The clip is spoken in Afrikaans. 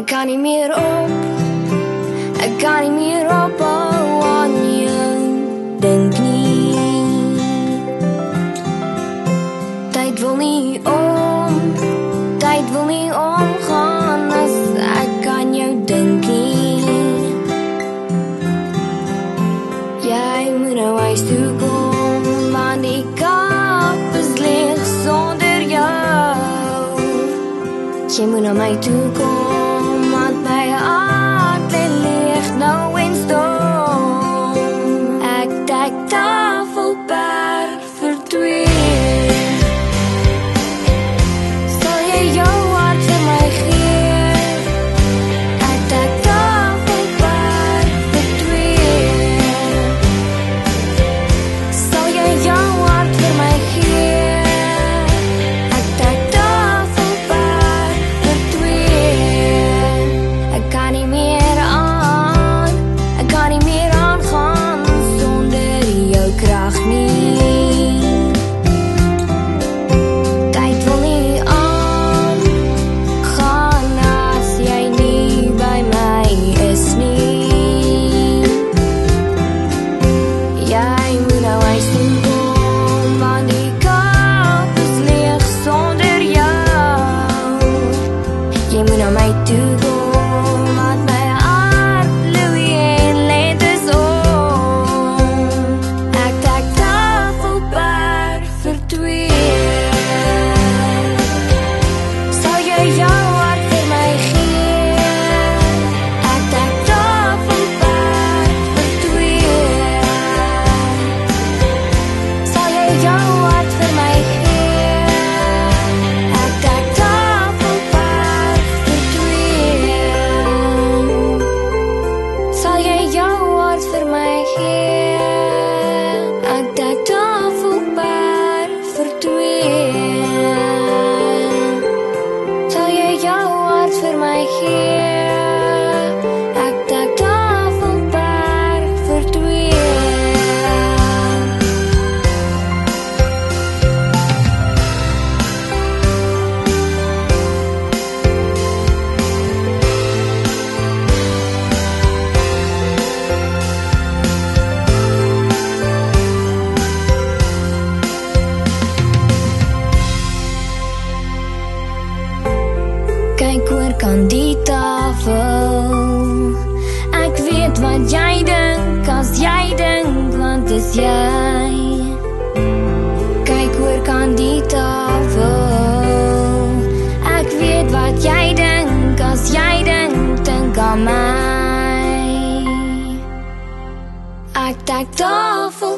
Ek kan nie meer op, ek kan nie meer ophou aan jou dink nie. Tyd wil nie omgaan as ek aan jou dink nie. Jy moet nou huis toe kom, want die kap is leeg sonder jou. Jy moet na my toe kom, want my hart lê leeg nou en stom. Ek dek tafelberg vir twee. Sal jy jou hart vir my gee? Ek dek tafelberg vir twee. Sal jy jou hart vir my gee? Ek dek tafelberg vir twee. Ek kan nie meer aan, ek kan nie meer aangaan sonder jou krag nie. Tyd wil nie aangaan as jy nie by my is nie. Jy moet nou huis toe kom, want die kap is leeg sonder jou. Jy moet na my toe kom, want my hart bloei en lente is om. Ek dek tafelberg vir twee. Sal jy jou hart vir my gee? Ek dek tafelberg vir twee. Sal jy jou hart vir my gee? Ek dek tafelberg vir twee. Sal jy jou hart vir my gee? Ek dek tafelberg vir twee. Sal jy jou hart vir my gee? Ek dek tafelberg vir twee. Kyk oor kan die tafel. Ek weet wat jy dink as jy dink, want dis jy. Kyk oor kan die tafel. Ek weet wat jy dink as jy dink aan my. Ek dek tafel